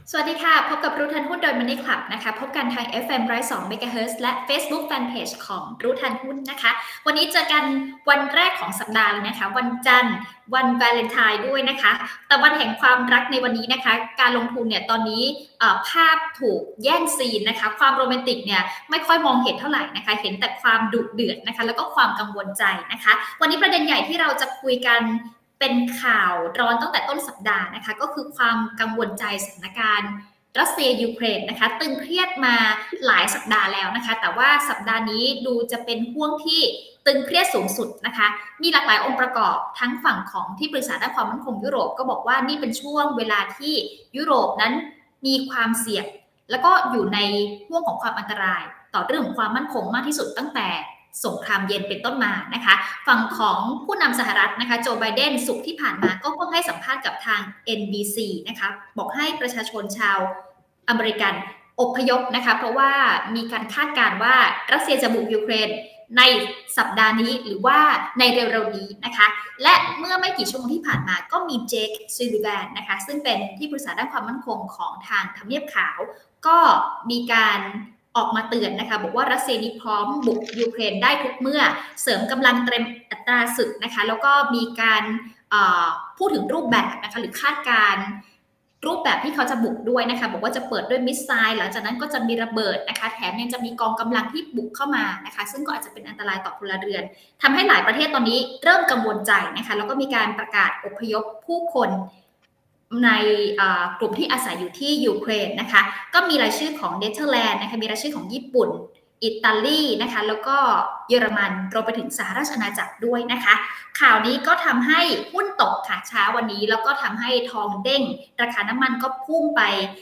สวัสดีค่ะพบกับรู้ทันหุ้นโดย Money Club นะคะพบกันทาง FM 102 MHz และ Facebook Fanpage ของรู้ทันหุ้นนะคะวันนี้เจอกันวันแรกของสัปดาห์เลยนะคะวันจันทร์วันวาเลนไทน์ด้วยนะคะแต่วันแห่งความรักในวันนี้นะคะการลงทุนเนี่ยตอนนี้ภาพถูกแย่งซีนนะคะความโรแมนติกเนี่ยไม่ค่อยมองเห็นเท่าไหร่นะคะเห็นแต่ความดุเดือดนะคะแล้วก็ความกังวลใจนะคะวันนี้ประเด็นใหญ่ที่เราจะคุยกันเป็นข่าวร้อนตั้งแต่ต้นสัปดาห์นะคะก็คือความกังวลใจสถานการณ์รัสเซียยูเครนนะคะตึงเครียดมาหลายสัปดาห์แล้วนะคะแต่ว่าสัปดาห์นี้ดูจะเป็นห่วงที่ตึงเครียดสูงสุดนะคะมีหลากหลายองค์ประกอบทั้งฝั่งของที่ปรึกษาด้านความมั่นคงยุโรปก็บอกว่านี่เป็นช่วงเวลาที่ยุโรปนั้นมีความเสี่ยงแล้วก็อยู่ในห่วงของความอันตรายต่อเรื่องของความมั่นคงมากที่สุดตั้งแต่สงครามเย็นเป็นต้นมานะคะฝั่งของผู้นำสหรัฐนะคะโจไบเดนศุกร์ที่ผ่านมาก็เพิ่งให้สัมภาษณ์กับทาง NBC นะคะบอกให้ประชาชนชาวอเมริกันอพยพนะคะเพราะว่ามีการคาดการณ์ว่ารัสเซียจะบุกยูเครนในสัปดาห์นี้หรือว่าในเร็วๆนี้นะคะและเมื่อไม่กี่ชั่วโมงที่ผ่านมาก็มีเจคซูลิแวนนะคะซึ่งเป็นที่ปรึกษาด้านความมั่นคงของทางทำเนียบขาวก็มีการออกมาเตือนนะคะบอกว่ารัสเซียนี้พร้อมบุกยูเครนได้ทุกเมื่อเสริมกำลังเตรียมอัตราศึกนะคะแล้วก็มีการพูดถึงรูปแบบนะคะหรือคาดการรูปแบบที่เขาจะบุกด้วยนะคะบอกว่าจะเปิดด้วยมิสไซล์หลังจากนั้นก็จะมีระเบิดนะคะแถมยังจะมีกองกำลังที่บุกเข้ามานะคะซึ่งก็อาจจะเป็นอันตรายต่อพลเรือนทำให้หลายประเทศตอนนี้เริ่มกังวลใจนะคะแล้วก็มีการประกาศอพยพผู้คนในกลุ่มที่อาศัยอยู่ที่ยูเครนนะคะก็มีรายชื่อของเนเธอร์แลนด์นะคะมีรายชื่อของญี่ปุ่นอิตาลีนะคะแล้วก็เยอรมันรวมไปถึงสหราชอาณาจักรด้วยนะคะข่าวนี้ก็ทำให้หุ้นตกค่ะเช้าวันนี้แล้วก็ทำให้ทองเด้งราคาน้ำมันก็พุ่งไป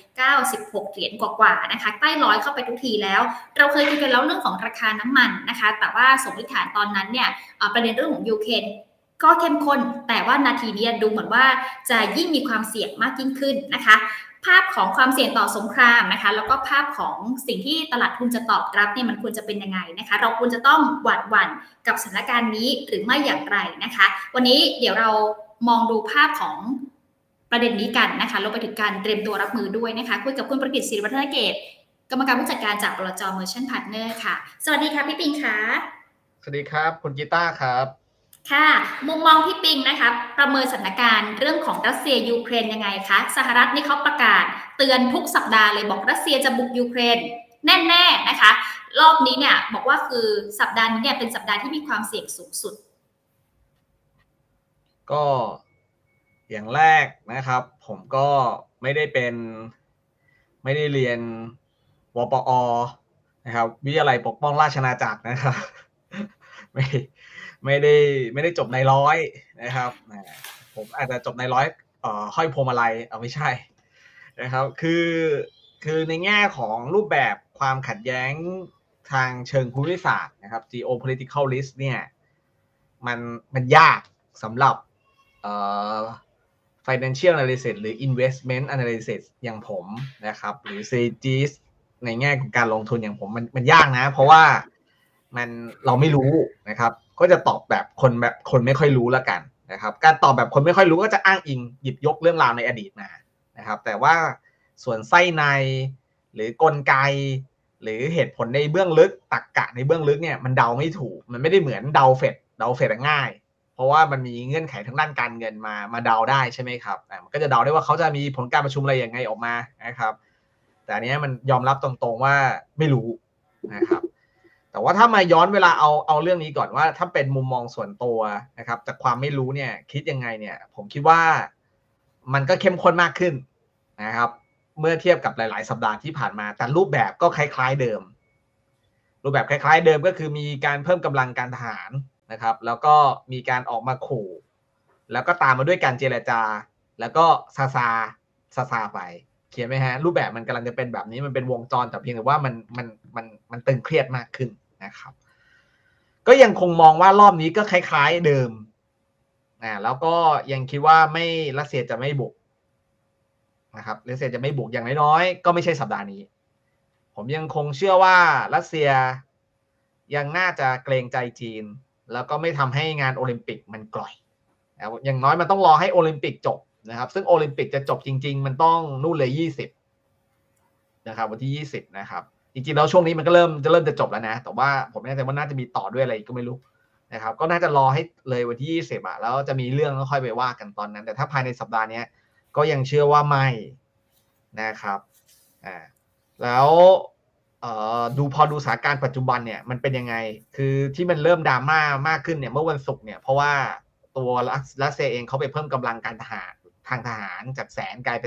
96เหรียญกว่าๆนะคะใกล้ร้อยเข้าไปทุกทีแล้วเราเคยคุยกันแล้วเรื่องของราคาน้ำมันนะคะแต่ว่าสมมติฐานตอนนั้นเนี่ยประเด็นเรื่องของยูเครนก็เข้มข้นแต่ว่านาทีนี้ดูเหมือนว่าจะยิ่งมีความเสี่ยงมากยิ่งขึ้นนะคะภาพของความเสี่ยงต่อสงครามนะคะแล้วก็ภาพของสิ่งที่ตลาดทุนจะตอบรับเนี่ยมันควรจะเป็นยังไงนะคะเราควรจะต้องหวาดหวั่นกับสถานการณ์นี้หรือไม่อย่างไรนะคะวันนี้เดี๋ยวเรามองดูภาพของประเด็นนี้กันนะคะรวมไปถึงการเตรียมตัวรับมือด้วยนะคะคุยกับคุณประกิตศิริวัฒนเกตกรรมการผู้จัดการจากบลจ. Merchant Partner ค่ะสวัสดีค่ะพี่ปิงค่ะสวัสดีครับคุณกีตาร์ครับค่ะมุมมองพี่ปิงนะคะประเมินสถานการณ์เรื่องของรัสเซียยูเครนยังไงคะสหรัฐนี่เขาประกาศเตือนทุกสัปดาห์เลยบอกรัสเซียจะบุกยูเครนแน่ๆนะคะรอบนี้เนี่ยบอกว่าคือสัปดาห์นี้เนี่ยเป็นสัปดาห์ที่มีความเสี่ยงสูงสุดก็อย่างแรกนะครับผมก็ไม่ได้เรียนวปอนะครับวิทยาลัยปกป้องราชอาณาจักรนะครับไม่ได้จบในร้อยนะครับผมอาจจะจบในร้อยห้อยพวงมาลัยไม่ใช่นะครับคือในแง่ของรูปแบบความขัดแย้งทางเชิงภูมิศาสตร์นะครับ geopolitical risk เนี่ยมันยากสำหรับfinancial analysis หรือ investment analysis อย่างผมนะครับหรือ strategist ในแง่ของการลงทุนอย่างผมมันยากนะเพราะว่าเราไม่รู้นะครับก็จะตอบแบบคนไม่ค่อยรู้แล้วกันนะครับการตอบแบบคนไม่ค่อยรู้ก็จะอ้างอิงหยิบยกเรื่องราวในอดีตมานะครับแต่ว่าส่วนไส้ในหรือกลไกหรือเหตุผลในเบื้องลึกตรรกะในเบื้องลึกเนี่ยมันเดาไม่ถูกมันไม่ได้เหมือนเดาเฟดง่ายเพราะว่ามันมีเงื่อนไขทางด้านการเงินมาเดาได้ใช่ไหมครับมันก็จะเดาได้ว่าเขาจะมีผลการประชุมอะไรยังไงออกมานะครับแต่อันนี้มันยอมรับตรงๆว่าไม่รู้นะครับแต่ว่าถ้ามาย้อนเวลาเอาเรื่องนี้ก่อนว่าถ้าเป็นมุมมองส่วนตัวนะครับจากความไม่รู้เนี่ยคิดยังไงเนี่ยผมคิดว่ามันก็เข้มข้นมากขึ้นนะครับเมื่อเทียบกับหลายๆสัปดาห์ที่ผ่านมาแต่รูปแบบก็คล้ายๆเดิมรูปแบบคล้ายๆเดิมก็คือมีการเพิ่มกำลังการทหารนะครับแล้วก็มีการออกมาขู่แล้วก็ตามมาด้วยการเจรจาแล้วก็ซาไปเขียนไหมฮะรูปแบบมันกำลังจะเป็นแบบนี้มันเป็นวงจรแต่เพียงแต่ว่ามันตึงเครียดมากขึ้นนะครับก็ยังคงมองว่ารอบนี้ก็คล้ายๆเดิมแล้วก็ยังคิดว่ารัสเซียจะไม่บุกนะครับรัสเซียจะไม่บุกอย่างน้อยๆก็ไม่ใช่สัปดาห์นี้ผมยังคงเชื่อว่ารัสเซียยังน่าจะเกรงใจจีนแล้วก็ไม่ทำให้งานโอลิมปิกมันกล่อยอย่างน้อยมันต้องรอให้โอลิมปิกจบนะครับซึ่งโอลิมปิกจะจบจริงๆมันต้องนู่นเลย20 นะครับวันที่20นะครับจริงๆแล้วช่วงนี้มันก็จะเริ่มจะจบแล้วนะแต่ว่าผมไม่แน่ใจว่าน่าจะมีต่อด้วยอะไรก็ไม่รู้นะครับก็น่าจะรอให้เลยวันที่20แล้วจะมีเรื่องก็ค่อยไปว่ากันตอนนั้นแต่ถ้าภายในสัปดาห์นี้ก็ยังเชื่อว่าไม่นะครับแล้วพอดูสถานการณ์ปัจจุบันเนี่ยมันเป็นยังไงคือที่มันเริ่มดราม่ามากขึ้นเนี่ยเมื่อวันศุกร์เนี่ยเพราะว่าตัวรัสเซียเองเขาไปเพิ่มกำลังการทหารทางทหารจาก100,000กลายเป็น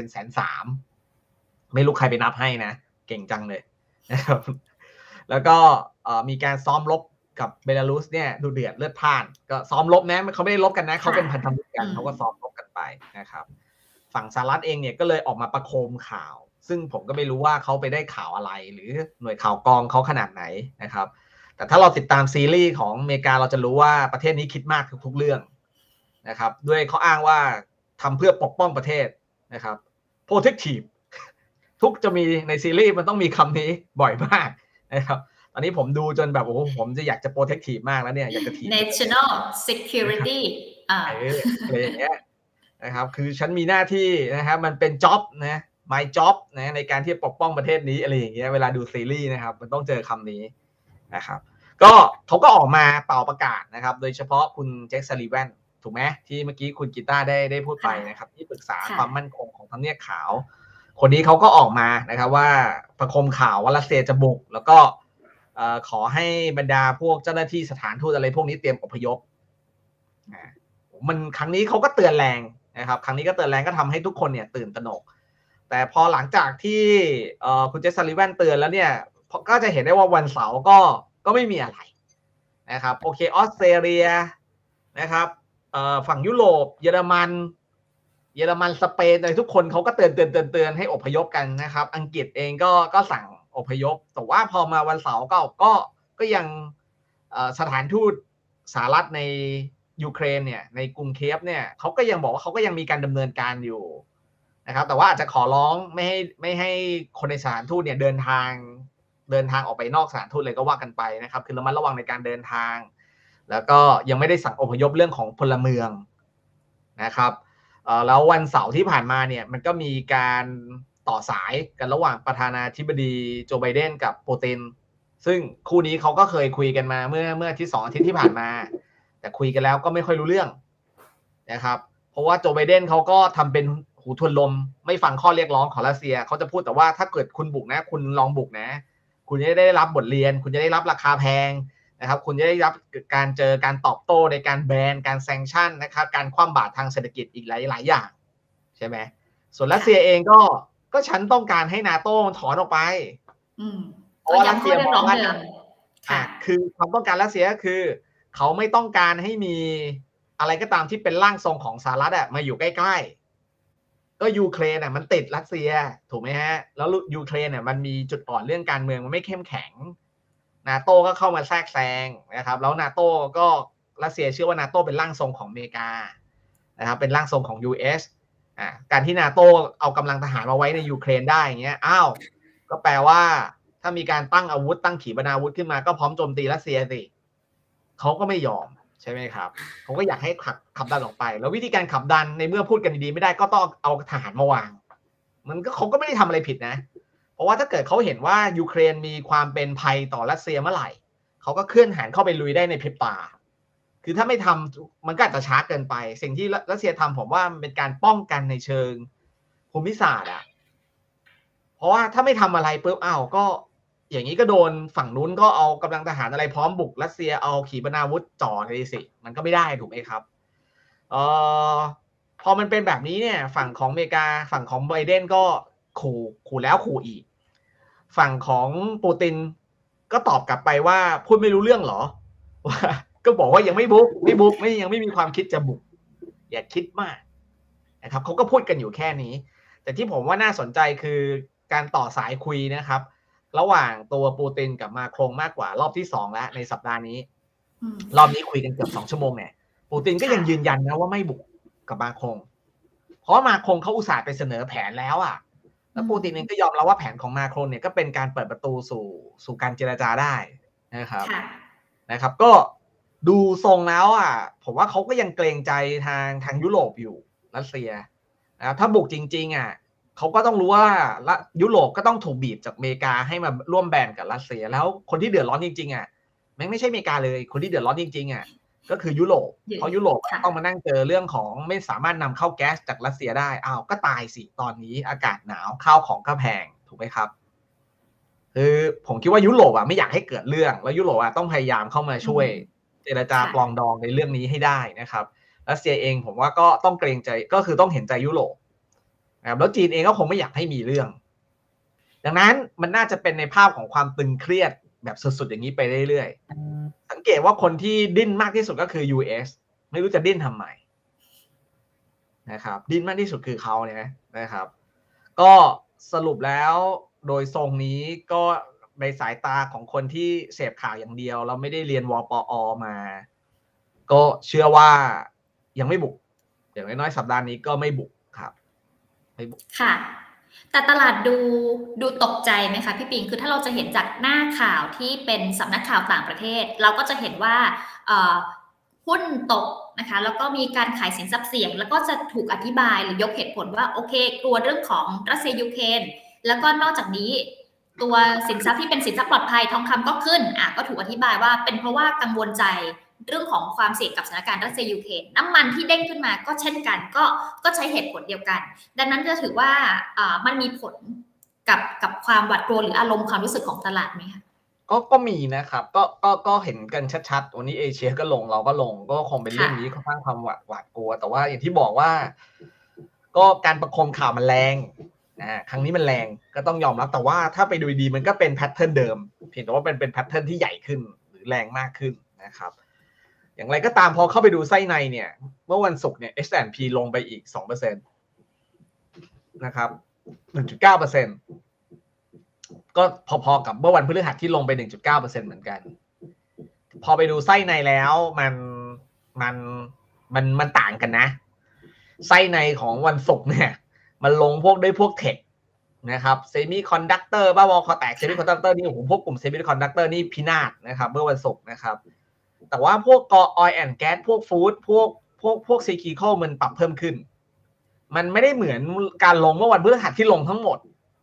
130,000ไม่รู้ใครไปนับให้นะเก่งจังเลยนะครับแล้วก็มีการซ้อมรบกับเบลารุสเนี่ยดูเดือดเลือดพล่านก็ซ้อมรบนะเขาไม่ได้รบกันนะเขาเป็นพันธมิตรกันเขาก็ซ้อมรบกันไปนะครับฝั่งสหรัฐเองเนี่ยก็เลยออกมาประโคมข่าวซึ่งผมก็ไม่รู้ว่าเขาไปได้ข่าวอะไรหรือหน่วยข่าวกองเขาขนาดไหนนะครับแต่ถ้าเราติดตามซีรีส์ของอเมริกาเราจะรู้ว่าประเทศนี้คิดมากทุกเรื่องนะครับด้วยเขาอ้างว่าทำเพื่อปกป้องประเทศนะครับ protective ทุกจะมีในซีรีส์มันต้องมีคำนี้บ่อยมากนะครับตอนนี้ผมดูจนแบบโอ้โหผมจะอยากจะ protective มากแล้วเนี่ยอยากจะถีบ national security อะไรอย่างเงี้ยนะครับคือฉันมีหน้าที่นะครับมันเป็น job นะ my job นะในการที่ปกป้องประเทศนี้อะไรอย่างเงี้ยเวลาดูซีรีส์นะครับมันต้องเจอคำนี้นะครับก็เขาก็ออกมาเป่าประกาศนะครับโดยเฉพาะคุณแจ็ค ซัลลิแวนถูกไหมที่เมื่อกี้คุณกีตาร์ได้พูดไปนะครับที่ปรึกษาความมั่นคงของทำเนียบขาวคนนี้เขาก็ออกมานะครับว่าประคมข่าวว่ารัสเซียจะบุกแล้วก็ขอให้บรรดาพวกเจ้าหน้าที่สถานทูตอะไรพวกนี้เตรียมอพยพมันครั้งนี้เขาก็เตือนแรงนะครับครั้งนี้ก็เตือนแรงก็ทำให้ทุกคนเนี่ยตื่นตระหนกแต่พอหลังจากที่คุณเจส ซัลลิแวนเตือนแล้วเนี่ยก็จะเห็นได้ว่าวันเสาร์ก็ไม่มีอะไรนะครับโอเคออสเตรเลียนะครับฝั่งยุโรปเยอรมันสเปนอะไรทุกคนเขาก็เตือนให้อพยพกันนะครับอังกฤษเองก็สั่งอพยพแต่ว่าพอมาวันเสาร์ก็ยังสถานทูตสหรัฐในยูเครนเนี่ยในกรุงเคียฟเนี่ยเขาก็ยังบอกว่าเขาก็ยังมีการดำเนินการอยู่นะครับแต่ว่าอาจจะขอร้องไม่ให้คนในสถานทูตเนี่ยเดินทางออกไปนอกสถานทูตเลยก็ว่ากันไปนะครับคือระมัดระวังในการเดินทางแล้วก็ยังไม่ได้สั่งอพยพเรื่องของพลเมืองนะครับแล้ววันเสาร์ที่ผ่านมาเนี่ยมันก็มีการต่อสายกันระหว่างประธานาธิบดีโจไบเดนกับปูตินซึ่งคู่นี้เขาก็เคยคุยกันมาเมื่อที่2 อาทิตย์ที่ผ่านมาแต่คุยกันแล้วก็ไม่ค่อยรู้เรื่องนะครับเพราะว่าโจไบเดนเขาก็ทำเป็นหูทวนลมไม่ฟังข้อเรียกร้องของรัสเซียเขาจะพูดแต่ว่าถ้าเกิดคุณบุกนะคุณลองบุกนะคุณจะได้รับบทเรียนคุณจะได้รับราคาแพงนะครับคุณจะได้รับการตอบโต้ในการแบนการแซงชั่นนะครับการคว่ำบาตรทางเศรษฐกิจอีกหลายอย่างใช่ไหมส่วนรัสเซียเองก็ฉันต้องการให้นาโต้ถอนออกไปเพราะว่ารัสเซียมองว่าคือความต้องการรัสเซียคือเขาไม่ต้องการให้มีอะไรก็ตามที่เป็นร่างทรงของสหรัฐมาอยู่ใกล้ๆก็ยูเครนมันติดรัสเซียถูกไหมฮะแล้วยูเครนมันมีจุดอ่อนเรื่องการเมืองมันไม่เข้มแข็งนาโต้ก็เข้ามาแทรกแซงนะครับแล้วนาโต้ก็รัสเซียเชื่อว่านาโต้เป็นร่างทรงของอเมริกานะครับเป็นร่างทรงของ US การที่นาโต้เอากำลังทหารมาไว้ในยูเครนได้อย่างเงี้ยก็แปลว่าถ้ามีการตั้งอาวุธตั้งขีปนาวุธขึ้นมาก็พร้อมโจมตีรัสเซียสิเขาก็ไม่ยอมใช่ไหมครับเขาก็อยากให้ขับดันออกไปแล้ววิธีการขับดันในเมื่อพูดกันดีๆไม่ได้ก็ต้องเอาทหารมาวางมันก็เขาก็ไม่ได้ทำอะไรผิดนะเพราะว่าถ้าเกิดเขาเห็นว่ายูเครนมีความเป็นภัยต่อรัสเซียเมื่อไหร่เขาก็เคลื่อนทหารเข้าไปลุยได้ในพริบตาคือถ้าไม่ทำมันก็อาจจะช้าเกินไปสิ่งที่รัสเซียทำผมว่ามันเป็นการป้องกันในเชิงภูมิศาสตร์เพราะว่าถ้าไม่ทำอะไรปุ๊บก็อย่างนี้ก็โดนฝั่งนู้นก็เอากำลังทหารอะไรพร้อมบุกรัสเซียเอาขีปนาวุธจ่อเลยสิมันก็ไม่ได้ถูกไหมครับพอมันเป็นแบบนี้เนี่ยฝั่งของอเมริกาฝั่งของไบเดนก็ขู่แล้วขู่อีกฝั่งของปูตินก็ตอบกลับไปว่าพูดไม่รู้เรื่องเหรอว่าก็บอกว่ายังไม่บุกยังไม่มีความคิดจะบุกอย่าคิดมากนะครับเขาก็พูดกันอยู่แค่นี้แต่ที่ผมว่าน่าสนใจคือการต่อสายคุยนะครับระหว่างตัวปูตินกับมาครงมากกว่ารอบที่2แล้วในสัปดาห์นี้รอบนี้คุยกันเกือบ2 ชั่วโมงเนี่ยปูตินก็ยังยืนยันนะว่าไม่บุกกับมาครงเพราะมาครงเขาอุตส่าห์ไปเสนอแผนแล้วแล้วปูตินเองก็ยอมรับว่าแผนของมาครงเนี่ยก็เป็นการเปิดประตูสู่การเจรจาได้นะครับก็ดูทรงแล้วผมว่าเขาก็ยังเกรงใจทางยุโรปอยู่รัสเซียถ้าบุกจริงเขาก็ต้องรู้ว่ายุโรปก็ต้องถูกบีบจากอเมริกาให้มาร่วมแบนกับรัสเซียแล้วคนที่เดือดร้อนจริงๆอ่ะแม่งไม่ใช่อเมริกาเลยคนที่เดือดร้อนจริงๆอ่ะก็คือยุโรปเพราะยุโรปต้องมานั่งเจอเรื่องของไม่สามารถนำเข้าแก๊สจากรัสเซียได้อ้าวก็ตายสิตอนนี้อากาศหนาวข้าวของก็แพงถูกไหมครับคือผมคิดว่ายุโรปอ่ะไม่อยากให้เกิดเรื่องแล้วยุโรปอ่ะต้องพยายามเข้ามาช่วยเจรจาปรองดองในเรื่องนี้ให้ได้นะครับรัสเซียเองผมว่าก็ต้องเกรงใจก็คือต้องเห็นใจยุโรปแล้วจีนเองก็คงไม่อยากให้มีเรื่องดังนั้นมันน่าจะเป็นในภาพของความตึงเครียดแบบสุดๆอย่างนี้ไปเรื่อยๆสังเกตว่าคนที่ดิ้นมากที่สุดก็คือ US ไม่รู้จะดิ้นทำไมนะครับดิ้นมากที่สุดคือเขาเนี่ยนะครับก็สรุปแล้วโดยทรงนี้ก็ในสายตาของคนที่เสพข่าวอย่างเดียวเราไม่ได้เรียนวปอมาก็เชื่อว่ายังไม่บุกอย่างน้อยๆสัปดาห์นี้ก็ไม่บุกครับไม่บุกค่ะแต่ตลาดดูตกใจไหมคะพี่ปิงคือถ้าเราจะเห็นจากหน้าข่าวที่เป็นสำนักข่าวต่างประเทศเราก็จะเห็นว่าหุ้นตกนะคะแล้วก็มีการขายสินทรัพย์เสี่ยงแล้วก็จะถูกอธิบายหรือยกเหตุผลว่าโอเคกลัวเรื่องของรัสเซียยูเครนแล้วก็นอกจากนี้ตัวสินทรัพย์ที่เป็นสินทรัพย์ปลอดภัยทองคำก็ขึ้นก็ถูกอธิบายว่าเป็นเพราะว่ากังวลใจเรื่องของความเสี่ยงกับสถานการณ์รัสเซียยูเครนน้ำมันที่เด้งขึ้นมาก็เช่นกันก็ใช้เหตุผลเดียวกันดังนั้นจะถือว่ามันมีผลกับความหวาดกลัวหรืออารมณ์ความรู้สึกของตลาดไหมคะก็มีนะครับก็เห็นกันชัดๆวันนี้เอเชียก็ลงเราก็ลงก็คงเป็นเรื่องนี้ค่อนข้างความหวาดกลัวแต่ว่าอย่างที่บอกว่าก็การประโคมข่าวมันแรงครั้งนี้มันแรงก็ต้องยอมรับแต่ว่าถ้าไปดูดีมันก็เป็นแพทเทิร์นเดิมเพียงแต่ว่าเป็นแพทเทิร์นที่ใหญ่ขึ้นหรือแรงมากขึ้นนะครับอย่างไรก็ตามพอเข้าไปดูไส้ในเนี่ยเมื่อวันศุกร์เนี่ย S&P ลงไปอีก 2% นะครับ 1.9%ก็พอๆกับเมื่อวันพฤหัสที่ลงไป 1.9% เหมือนกันพอไปดูไส้ในแล้วมันต่างกันนะไส้ในของวันศุกร์เนี่ยมันลงพวกเทคนะครับเซมิคอนดักเตอร์บ้าบอคอแตกเซมิคอนดักเตอร์นี่ผมพวกกลุ่มเซมิคอนดักเตอร์นี่พินาศนะครับเมื่อวันศุกร์นะครับแต่ว่าพวกออยล์แอนด์แก๊สพวกฟู้ดพวกซีคีคอลมันปรับเพิ่มขึ้นมันไม่ได้เหมือนการลงเมื่อวันพฤหัสที่ลงทั้งหมด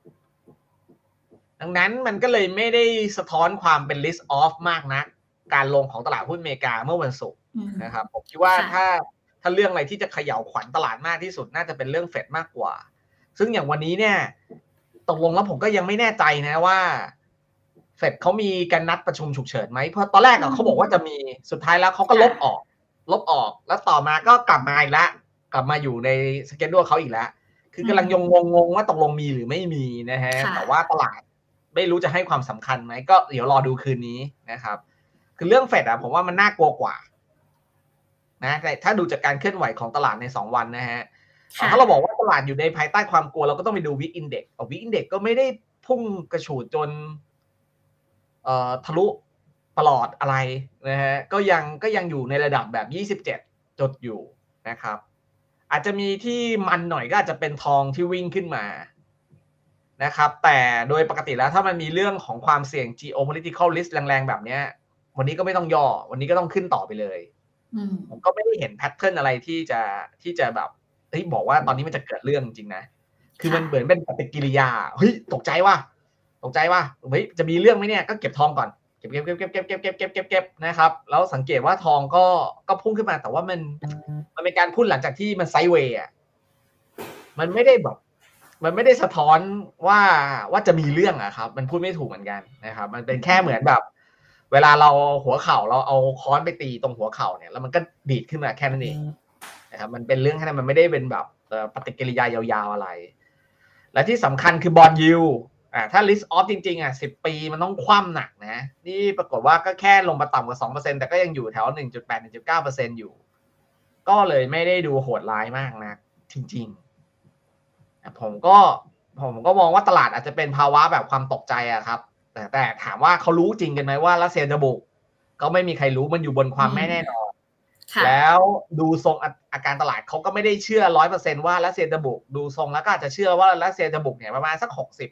ดังนั้นมันก็เลยไม่ได้สะท้อนความเป็น risk off มากนะการลงของตลาดหุ้นอเมริกาเมื่อวันศุกร์นะครับผมคิดว่าถ้าเรื่องอะไรที่จะเขย่าขวัญตลาดมากที่สุดน่าจะเป็นเรื่องเฟดมากกว่าซึ่งอย่างวันนี้เนี่ยตกลงแล้วผมก็ยังไม่แน่ใจนะว่าเฟดเขามีการนัดประชุมฉุกเฉินไหมเพราะตอนแรกเขาบอกว่าจะมีสุดท้ายแล้วเขาก็ลบออกแล้วต่อมาก็กลับมาอีกแล้วกลับมาอยู่ในสเกจดูเขาอีกแล้วคือกำลังงงว่าตกลงมีหรือไม่มีนะฮะแต่ว่าตลาดไม่รู้จะให้ความสำคัญไหมก็เดี๋ยวรอดูคืนนี้นะครับคือเรื่องเฟดผมว่ามันน่ากลัวกว่านะแต่ถ้าดูจากการเคลื่อนไหวของตลาดใน2วันนะฮะถ้าเราบอกว่าตลาดอยู่ในภายใต้ความกลัวเราก็ต้องไปดูวิกอินเด็กซ์วิกอินเด็กซ์ก็ไม่ได้พุ่งกระฉูดจนทะลุตลอดอะไรนะฮะก็ยังอยู่ในระดับแบบ27จุดอยู่นะครับอาจจะมีที่มันหน่อยก็อาจจะเป็นทองที่วิ่งขึ้นมานะครับแต่โดยปกติแล้วถ้ามันมีเรื่องของความเสี่ยง geopolitical risk แรงๆแบบนี้วันนี้ก็ไม่ต้องย่อวันนี้ก็ต้องขึ้นต่อไปเลยผมก็ไม่ได้เห็นแพทเทิร์นอะไรที่จะแบบบอกว่าตอนนี้มันจะเกิดเรื่องจริงนะคือมันเหมือนเป็นปฏิกิริยาเฮ้ยตกใจว่าเฮ้ยจะมีเรื่องไหมเนี่ยก็เก็บทองก่อนเก็บนะครับแล้วสังเกตว่าทองก็พุ่งขึ้นมาแต่ว่ามันเป็นการพุ่งหลังจากที่มันไซด์เวย์อ่ะมันไม่ได้สะท้อนว่าจะมีเรื่องอะครับมันพูดไม่ถูกเหมือนกันนะครับมันเป็นแค่เหมือนแบบเวลาเราหัวเข่าเราเอาค้อนไปตีตรงหัวเข่าเนี่ยแล้วมันก็ดีดขึ้นมาแค่นั้นเองนะครับมันเป็นเรื่องแค่นั้นมันไม่ได้เป็นแบบปฏิกิริยายาวๆอะไรและที่สำคัญคือบอนด์ยิลด์ถ้า risk off จริงๆ10 ปีมันต้องคว่ำหนักนะนี่ปรากฏว่าก็แค่ลงมาต่ำกว่า 2% แต่ก็ยังอยู่แถว 1.8-1.9% อยู่ก็เลยไม่ได้ดูโหดร้ายมากนะจริงๆผมก็มองว่าตลาดอาจจะเป็นภาวะแบบความตกใจอะครับแต่ถามว่าเขารู้จริงกันไหมว่ารัสเซียจะบุกก็ไม่มีใครรู้มันอยู่บนความไม่แน่นอนแล้วดูทรงอาการตลาดเขาก็ไม่ได้เชื่อ 100% ว่ารัสเซียจะบุกดูทรงแล้วก็อาจจะเชื่อว่ารัสเซียจะบุกเนี่ยประมาณสัก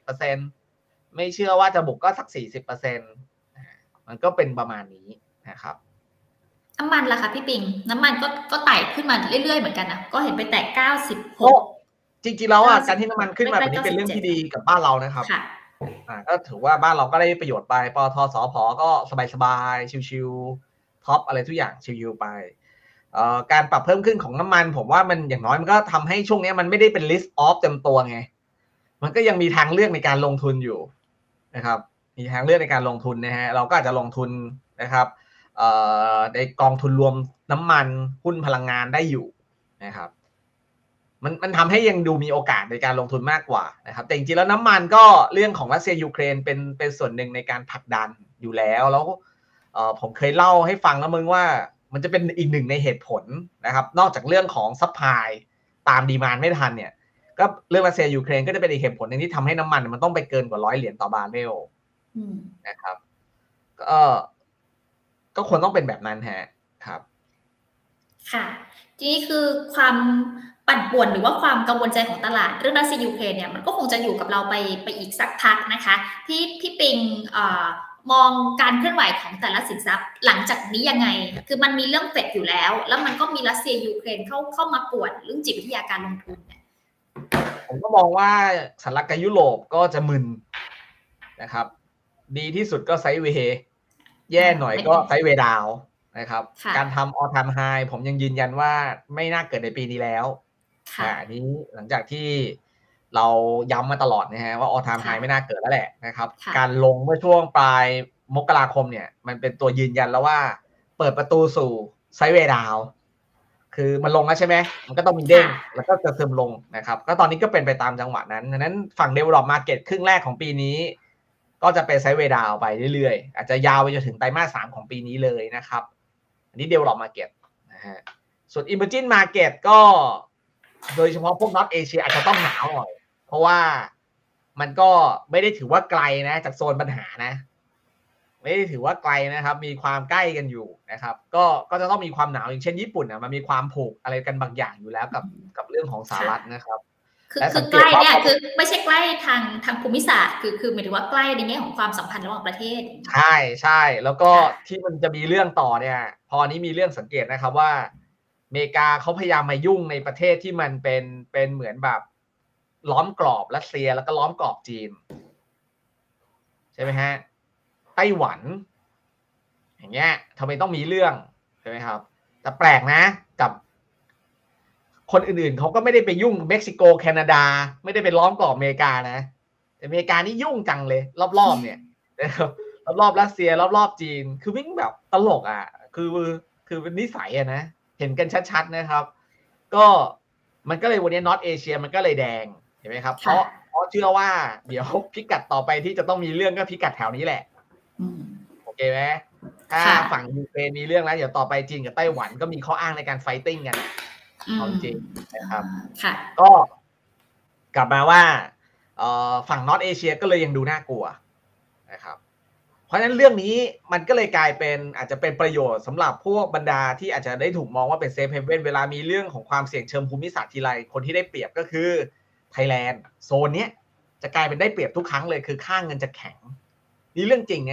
60% ไม่เชื่อว่าจะบุกก็สัก 40% มันก็เป็นประมาณนี้นะครับน้ำมันล่ะคะพี่ปิงน้ำมันก็ไต่ขึ้นมาเรื่อยๆเหมือนกันนะก็เห็นไปแตะ96 จริงๆแล้วการที่น้ำมันขึ้นมาแบบนี้เป็นเรื่องที่ดีกับบ้านเรานะครับก็ถือว่าบ้านเราก็ได้ประโยชน์ไปปตท.สผ.ก็สบายๆชิวๆท็อปอะไรทุกอย่างชิวๆไปการปรับเพิ่มขึ้นของน้ำมันผมว่ามันอย่างน้อยมันก็ทำให้ช่วงนี้มันไม่ได้เป็น list off เต็มตัวไงมันก็ยังมีทางเลือกในการลงทุนอยู่นะครับมีทางเลือกในการลงทุนนะฮะเราก็อาจจะลงทุนนะครับในกองทุนรวมน้ำมันหุ้นพลังงานได้อยู่นะครับมันทำให้ยังดูมีโอกาสในการลงทุนมากกว่านะครับแต่จริงๆแล้วน้ำมันก็เรื่องของรัสเซียยูเครนเป็นส่วนหนึ่งในการผลักดันอยู่แล้วผมเคยเล่าให้ฟังแล้วมึงว่ามันจะเป็นอีกหนึ่งในเหตุผลนะครับนอกจากเรื่องของซัพพลายตามดีมานด์ไม่ทันเนี่ยก็เรื่องรัสเซียยูเครนก็จะเป็นอีกเหตุผลนึงที่ทำให้น้ำมันมันต้องไปเกินกว่า$100ต่อบาร์เรลนะครับก็ควรต้องเป็นแบบนั้นฮะครับค่ะทีนี้คือความปั่นป่วนหรือว่าความกังวลใจของตลาดเรื่องรัสเซียยูเครนเนี่ยมันก็คงจะอยู่กับเราไปอีกสักพักนะคะพี่ปิงมองการเคลื่อนไหวของแต่ละสินทรัพย์หลังจากนี้ยังไงคือมันมีเรื่องเฟดอยู่แล้วมันก็มีรัสเซียยูเครนเข้ามาป่วนเรื่องจิตวิทยาการลงทุนเนี่ยผมก็มองว่าสหรัฐกับยุโรปก็จะมึนนะครับดีที่สุดก็ไซด์เวย์แย่หน่อยก็ไซด์เวย์ดาวนะครับการทำ all time high ผมยังยืนยันว่าไม่น่าเกิดในปีนี้แล้วอันนี้หลังจากที่เราย้ำมาตลอดนะฮะว่า all time high ไม่น่าเกิดแล้วแหละนะครับการลงเมื่อช่วงปลายมกราคมเนี่ยมันเป็นตัวยืนยันแล้วว่าเปิดประตูสู่ไซด์เวย์ดาวคือมันลงแล้วใช่ไหมมันก็ต้องมีเด้งแล้วก็จะซึมลงนะครับก็ตอนนี้ก็เป็นไปตามจังหวะนั้นฝั่ง develop market ครึ่งแรกของปีนี้ก็จะเป็นไซด์เวย์ดาวไปเรื่อยๆอาจจะยาวไปจนถึงไตรมาส 3ของปีนี้เลยนะครับอันนี้ develop market นะฮะส่วน emerging market ก็โดยเฉพาะพวก North Asia อาจจะต้องหนาวหน่อยเพราะว่ามันก็ไม่ได้ถือว่าไกลนะจากโซนปัญหานะไม่ได้ถือว่าไกลนะครับมีความใกล้กันอยู่นะครับก็จะต้องมีความหนาวอย่างเช่นญี่ปุ่นมันมีความผูกอะไรกันบางอย่างอยู่แล้วกับเรื่องของสหรัฐนะครับคือใกล้เนี่ยคือไม่ใช่ใกล้ทางภูมิศาสตร์คือหมายถึงว่าใกล้ในแง่ของความสัมพันธ์ระหว่างประเทศใช่แล้วก็ที่มันจะมีเรื่องต่อเนี่ยพอนี้มีเรื่องสังเกตนะครับว่าอเมริกาเขาพยายามมายุ่งในประเทศที่มันเป็นเหมือนแบบล้อมกรอบรัสเซียแล้วก็ล้อมกรอบจีนใช่ไหมฮะไต้หวันอย่างเงี้ยทำไมต้องมีเรื่องใช่ไหมครับแต่แปลกนะกับคนอื่นๆเขาก็ไม่ได้ไปยุ่งเม็กซิโกแคนาดาไม่ได้ไปล้อมกรอบอเมริกานะแต่อเมริกานี่ยุ่งจังเลยรอบๆเนี่ยรอบรัสเซียรอบจีนคือวิ่งแบบตลกคือเป็นนิสัยนะเห็นกันชัดๆนะครับก็มันก็เลยวันนี้นอร์ทเอเชียมันก็เลยแดงเห็นไหมครับเพราะเชื่อว่าเดี๋ยวพิกัดต่อไปที่จะต้องมีเรื่องก็พิกัดแถวนี้แหละโอเคไหมถ้าฝั่งยูเครนมีเรื่องแล้วเดี๋ยวต่อไปจีนกับไต้หวันก็มีข้ออ้างในการไฟติ้งกันของจริงนะครับก็กลับมาว่าฝั่งนอร์ทเอเชียก็เลยยังดูน่ากลัวนะครับเพราะฉะนั้นเรื่องนี้มันก็เลยกลายเป็นอาจจะเป็นประโยชน์สำหรับพวกบรรดาที่อาจจะได้ถูกมองว่าเป็นเซฟเฮเว่นเวลามีเรื่องของความเสี่ยงเชิงภูมิศาสตร์ทีไรคนที่ได้เปรียบก็คือไทยแลนด์โซนนี้จะกลายเป็นได้เปรียบทุกครั้งเลยคือค่าเงินจะแข็งนี่เรื่องจริง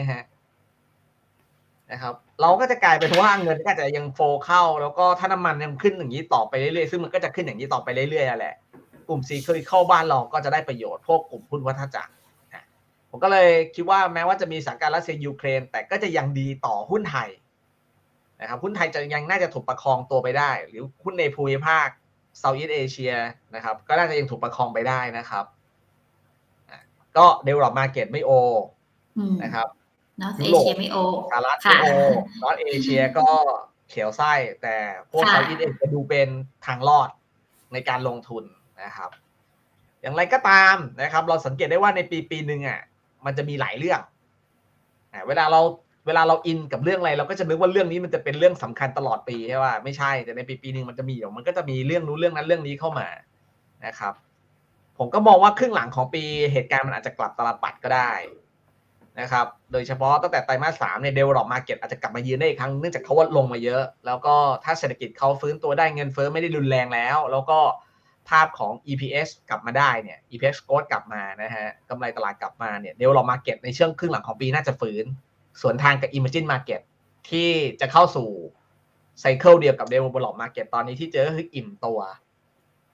นะครับเราก็จะกลายเป็นว่าเงินก็จะยังโฟเข้าแล้วก็ถ้าน้ำมันยังขึ้นอย่างนี้ต่อไปเรื่อยๆซึ่งมันก็จะขึ้นอย่างนี้ต่อไปเรื่อยๆแหละกลุ่มซีเคยเข้าบ้านเราก็จะได้ประโยชน์พวกกลุ่มหุ้นวัฏจักรผมก็เลยคิดว่าแม้ว่าจะมีสถานการณ์รัสเซียยูเครนแต่ก็จะยังดีต่อหุ้นไทยนะครับหุ้นไทยจะยังน่าจะถูกประคองตัวไปได้หรือหุ้นในภูมิภาคเซาท์อีสต์เอเชียนะครับก็น่าจะยังถูกประคองไปได้นะครับก็ develop market ไม่โอนะครับนอร์ทเอเชียไม่โอสหรัฐไม่โอนอร์ทเอเชียก็เขียวไส้แต่พวกเซาท์อีสต์เอเชียดูเป็นทางรอดในการลงทุนนะครับอย่างไรก็ตามนะครับเราสังเกตได้ว่าในปีนึงมันจะมีหลายเรื่องเวลาเราอินกับเรื่องอะไรเราก็จะนึกว่าเรื่องนี้มันจะเป็นเรื่องสำคัญตลอดปีใช่ป่ะไม่ใช่แต่ในปีนึงมันจะมีมันก็จะมีเรื่องนู้นเรื่องนั้นเรื่องนี้เข้ามานะครับผมก็มองว่าครึ่งหลังของปีเหตุการณ์มันอาจจะกลับตลปัดก็ได้นะครับโดยเฉพาะตั้งแต่ไตรมาส 3เนี่ย develop market อาจจะกลับมายืนได้อีกครั้งเนื่องจากเขาว่าลงมาเยอะแล้วก็ถ้าเศรษฐกิจเขาฟื้นตัวได้เงินเฟ้อไม่ได้รุนแรงแล้วก็ภาพของ EPS กลับมาได้เนี่ย EPS growth กลับมานะฮะกำไรตลาดกลับมาเนี่ย develop market ในช่วงครึ่งหลังของปีน่าจะฟื้นส่วนทางกับ emerging market ที่จะเข้าสู่ไซเคิลเดียวกับ develop market ตอนนี้ที่เจอคืออิ่มตัว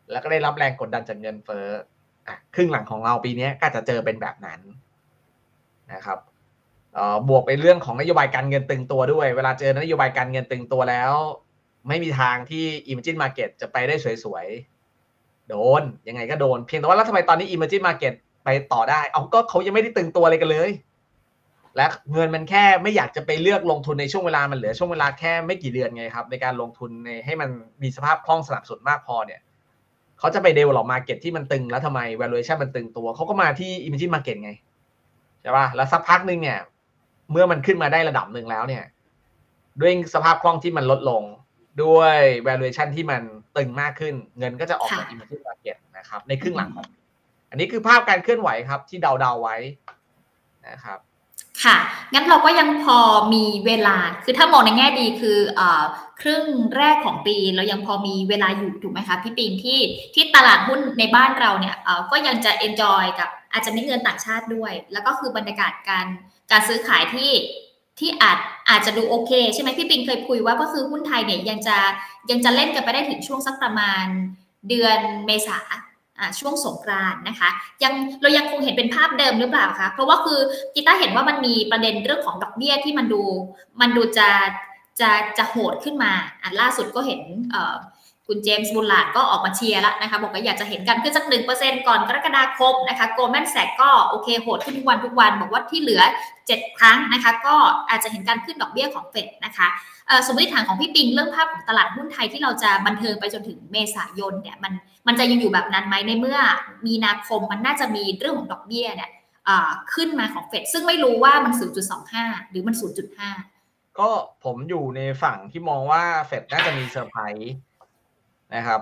แล้วก็ได้รับแรงกดดันจากเงินเฟ้อครึ่งหลังของเราปีนี้ก็จะเจอเป็นแบบนั้นนะครับบวกไปเรื่องของนโยบายการเงินตึงตัวด้วยเวลาเจอนโยบายการเงินตึงตัวแล้วไม่มีทางที่ Emerging Market จะไปได้สวยๆโดนยังไงก็โดนเพียงแต่ว่าแล้วทำไมตอนนี้ Emerging Market ไปต่อได้ก็เขายังไม่ได้ตึงตัวอะไรกันเลยและเงินมันแค่ไม่อยากจะไปเลือกลงทุนในช่วงเวลามันเหลือช่วงเวลาแค่ไม่กี่เดือนไงครับในการลงทุนให้มันมีสภาพคล่องสนับสนุนมากพอเนี่ยเขาจะไป develop market ที่มันตึงแล้วทำไม valuation มันตึงตัวเขาก็มาที่ emerging market ไงใช่ป่ะแล้วสักพักนึงเนี่ยเมื่อมันขึ้นมาได้ระดับหนึ่งแล้วเนี่ยด้วยสภาพคล่องที่มันลดลงด้วย valuation ที่มันตึงมากขึ้นเงินก็จะออกจาก emerging market นะครับในครึ่งหลังของอันนี้คือภาพการเคลื่อนไหวครับที่เดาไว้นะครับค่ะงั้นเราก็ยังพอมีเวลาคือถ้ามองในแง่ดีคือครึ่งแรกของปีเรายังพอมีเวลาอยู่ถูกไหมคะพี่ปิงที่ตลาดหุ้นในบ้านเราเนี่ยก็ยังจะ enjoy กับอาจจะไม่เงินต่างชาติด้วยแล้วก็คือบรรยากาศการซื้อขายที่อาจจะดูโอเคใช่ไหมพี่ปิงเคยคุยว่าก็คือหุ้นไทยเนี่ยยังจะเล่นกันไปได้ถึงช่วงสักประมาณเดือนเมษาช่วงสงกรานต์นะคะเรายังคงเห็นเป็นภาพเดิมหรือเปล่าคะเพราะว่าคือกีต้าเห็นว่ามันมีประเด็นเรื่องของดอกเบี้ยที่มันดูจะโหดขึ้นมาล่าสุดก็เห็นคุณเจมส์บุลลาร์ดก็ออกมาเชียร์แล้วนะคะบอกว่าอยากจะเห็นกันขึ้นสัก 1% ก่อนกรกฎาคมนะคะโกลแมนแซกก็โอเคโหดขึ้นทุกวันบอกว่าที่เหลือ7ครั้งนะคะก็อาจจะเห็นการขึ้นดอกเบี้ยของเฟดนะคะสมมติฐานของพี่ปิงเรื่องภาพของตลาดหุ้นไทยที่เราจะบันเทิงไปจนถึงเมษายนเนี่ยมันจะยังอยู่แบบนั้นไหมในเมื่อมีนาคมมันน่าจะมีเรื่องของดอกเบี้ยเนี่ยขึ้นมาของเฟดซึ่งไม่รู้ว่ามัน 0.25 หรือมัน 0.5 ก็ผมอยู่ในฝั่งที่มองว่าเฟดน่าจะมีเซอร์ไพรส์นะครับ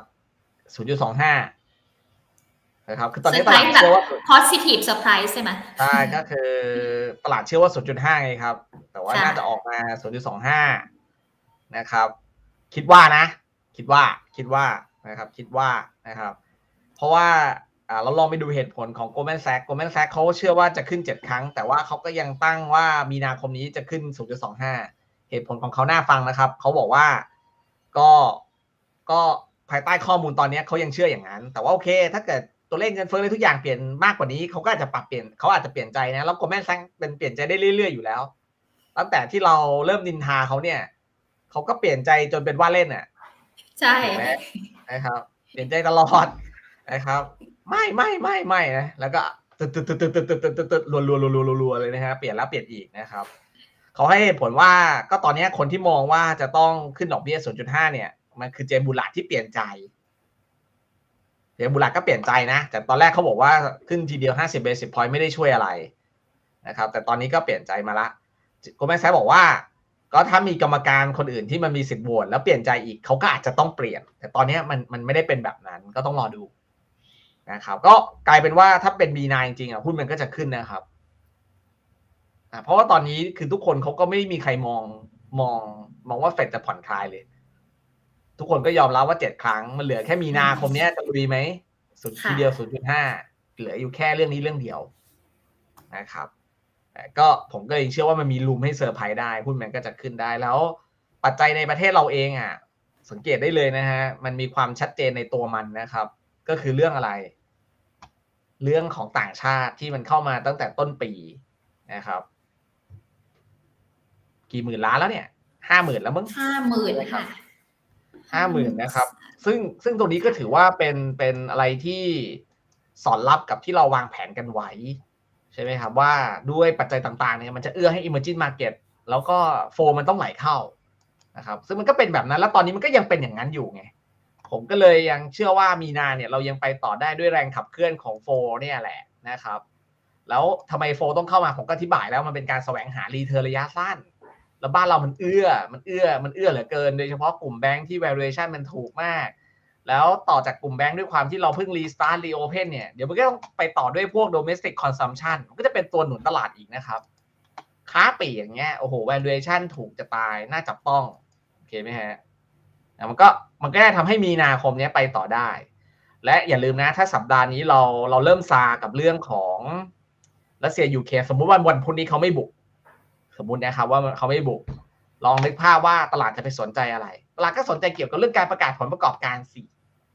0.25 นะครับคือตอนนี้ตลาดเชื่อว่า positive surprise ใช่ไหมใช่ก็คือตลาดเชื่อว่า 0.5 ไงครับแต่ว่าน่าจะออกมา 0.25 นะครับคิดว่านะครับคิดว่านะครับเพราะว่าเราลองไปดูเหตุผลของ Goldman Sachs เขาเชื่อว่าจะขึ้น7ครั้งแต่ว่าเขาก็ยังตั้งว่ามีนาคมนี้จะขึ้น 0.25 เหตุผลของเขาน่าฟังนะครับเขาบอกว่าก็ภายใต้ข้อมูลตอนนี้เขายังเชื่ออย่างนั้นแต่ว่าโอเคถ้าเกิดตัวเลขเงินเฟ้ออะไรทุกอย่างเปลี่ยนมากกว่านี้เขาก็อาจจะปรับเปลี่ยนเขาอาจจะเปลี่ยนใจนะแล้ว Goldman Sachs เป็นเปลี่ยนใจได้เรื่อยๆอยู่แล้วตั้งแต่ที่เราเริ่มนินทาเขาเนี่ยเขาก็เปลี่ยนใจจนเป็นว่าเล่นใช่นะครับเปลี่ยนใจตลอดนะครับไม่นะแล้วก็ตึ๊ดรัวเลยนะฮะเปลี่ยนแล้วเปลี่ยนอีกนะครับเขาให้ผลว่าก็ตอนนี้คนที่มองว่าจะต้องขึ้นดอกเบี้ย 0.5 เนี่ยมันคือเจมส์บุลลาร์ดที่เปลี่ยนใจเจมส์บุลลาร์ดก็เปลี่ยนใจนะแต่ตอนแรกเขาบอกว่าขึ้นทีเดียว50 basis point ไม่ได้ช่วยอะไรนะครับแต่ตอนนี้ก็เปลี่ยนใจมาละโกลแมนแซคบอกว่าก็ถ้ามีกรรมการคนอื่นที่มันมีสิทธิ์โหวตแล้วเปลี่ยนใจอีกเขาก็อาจจะต้องเปลี่ยนแต่ตอนนี้มันไม่ได้เป็นแบบนั้นก็ต้องรอดูนะครับก็กลายเป็นว่าถ้าเป็นมีนาจริงๆหุ้นมันก็จะขึ้นนะครับเพราะว่าตอนนี้คือทุกคนเขาก็ไม่มีใครมองว่าเฟดจะผ่อนคลายเลยทุกคนก็ยอมรับว่า7ครั้งมันเหลือแค่มีนาคมนี้จะลุยไหมสุดทีเดียว 0.5 เหลืออยู่แค่เรื่องนี้เรื่องเดียวนะครับก็ผมก็ยังเชื่อว่ามันมีรูมให้เซอร์ไพรส์ได้หุ้นมันก็จะขึ้นได้แล้วปัจจัยในประเทศเราเองสังเกตได้เลยนะฮะมันมีความชัดเจนในตัวมันนะครับก็คือเรื่องอะไรเรื่องของต่างชาติที่มันเข้ามาตั้งแต่ต้นปีนะครับกี่หมื่นล้านแล้วเนี่ย50,000แล้วมั้ง 50,000ค่ะ 50,000นะครับซึ่งตรงนี้ก็ถือว่าเป็นอะไรที่สอดรับกับที่เราวางแผนกันไว้ใช่ไหมครับว่าด้วยปัจจัยต่างๆเนี่ยมันจะเอื้อให้ emerging market แล้วก็โฟมันต้องไหลเข้านะครับซึ่งมันก็เป็นแบบนั้นแล้วตอนนี้มันก็ยังเป็นอย่างนั้นอยู่ไงผมก็เลยยังเชื่อว่ามีนาเนี่ยเรายังไปต่อได้ด้วยแรงขับเคลื่อนของโฟเนี่ยแหละนะครับแล้วทำไมโฟต้องเข้ามาผมก็อธิบายแล้วมันเป็นการแสวงหารีเทิร์นระยะสั้นแล้วบ้านเรามันเอื้อเหลือเกินโดยเฉพาะกลุ่มแบงค์ที่ valuation มันถูกมากแล้วต่อจากกลุ่มแบงค์ด้วยความที่เราเพิ่งรีสตาร์ทรีโอเพนเนี่ยเดี๋ยวมันก็ต้องไปต่อด้วยพวก domestic consumption มันก็จะเป็นตัวหนุนตลาดอีกนะครับค้าปลีกอย่างเงี้ยโอ้โห valuation ถูกจะตายน่าจับต้องโอเคไหมฮะมันก็ได้ทำให้มีนาคมนี้ไปต่อได้และอย่าลืมนะถ้าสัปดาห์นี้เราเริ่มซากับเรื่องของรัสเซียยูเครนสมมุติวันพุธนี้เขาไม่บุกสมมุตินะครับว่าเขาไม่บุกลองนึกภาพว่าตลาดจะไปสนใจอะไรตลาดก็สนใจเกี่ยวกับเรื่องการประกาศผลประกอบการสิ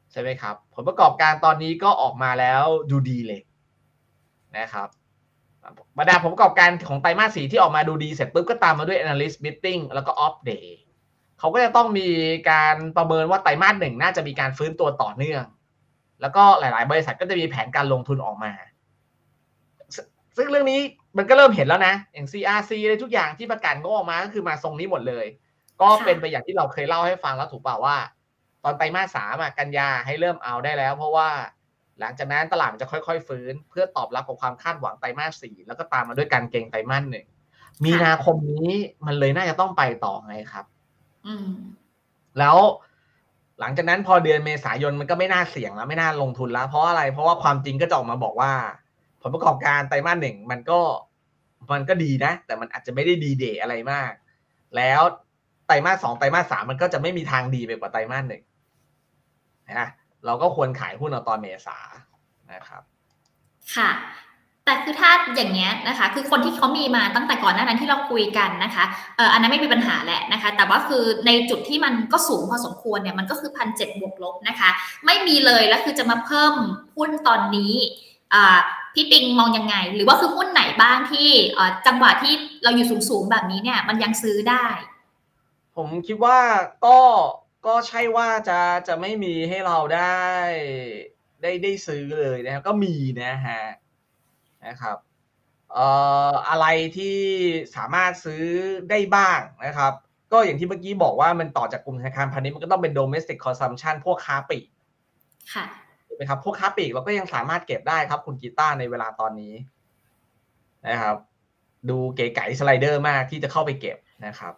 ใช่ไหมครับผลประกอบการตอนนี้ก็ออกมาแล้วดูดีเลยนะครับบรรดาผลประกอบการของไตรมาส 4ที่ออกมาดูดีเสร็จปุ๊บก็ตามมาด้วย analyst meeting แล้วก็ off day เขาก็จะต้องมีการประเมินว่าไตรมาส 1น่าจะมีการฟื้นตัวต่อเนื่องแล้วก็หลายๆบริษัทก็จะมีแผนการลงทุนออกมาซึ่งเรื่องนี้มันก็เริ่มเห็นแล้วนะอย่าง CRC อะไรทุกอย่างที่ประกาศงบออกมาก็คือมาทรงนี้หมดเลยก็เป็นไปอย่างที่เราเคยเล่าให้ฟังแล้วถูกเปล่าว่าตอนไตรมาส 3กันยาให้เริ่มเอาได้แล้วเพราะว่าหลังจากนั้นตลาดมันจะค่อยๆฟื้นเพื่อตอบรับกับความคาดหวังไตรมาส 4แล้วก็ตามมาด้วยการเก็งไตรมาส 1มีนาคมนี้มันเลยน่าจะต้องไปต่อไงครับแล้วหลังจากนั้นพอเดือนเมษายนมันก็ไม่น่าเสี่ยงแล้วไม่น่าลงทุนแล้วเพราะอะไรเพราะว่าความจริงก็จะออกมาบอกว่าผลประกอบการไตรมาส 1มันก็ดีนะแต่มันอาจจะไม่ได้ดีเดย์อะไรมากแล้วไตรมาส 2ไตรมาส 3มันก็จะไม่มีทางดีไปกว่าไตรมาส 1นะเราก็ควรขายหุ้นเอาตอนเมษานะครับค่ะแต่คือถ้าอย่างเงี้ยนะคะคือคนที่เขามีมาตั้งแต่ก่อนหน้านั้นที่เราคุยกันนะคะอันนั้นไม่มีปัญหาแหละนะคะแต่ว่าคือในจุดที่มันก็สูงพอสมควรเนี่ยมันก็คือ 1,700 บวกลบนะคะไม่มีเลยแล้วคือจะมาเพิ่มหุ้นตอนนี้พี่ปิงมองยังไงหรือว่าคือหุ้นไหนบ้างที่จังหวะที่เราอยู่สูงๆแบบนี้เนี่ยมันยังซื้อได้ผมคิดว่าก็ใช่ว่าจะไม่มีให้เราได้ซื้อเลยนะครับก็มีนะครับอะไรที่สามารถซื้อได้บ้างนะครับก็อย่างที่เมื่อกี้บอกว่ามันต่อจากกลุ่มธนาคารพาณิชย์มันก็ต้องเป็น domestic consumption พวกค้าปลีกค่ะถูกไหมครับพวกค้าปลีกเราก็ยังสามารถเก็บได้ครับคุณกีต้าในเวลาตอนนี้นะครับดูเก๋ไก๋สไลเดอร์มากที่จะเข้าไปเก็บนะครับ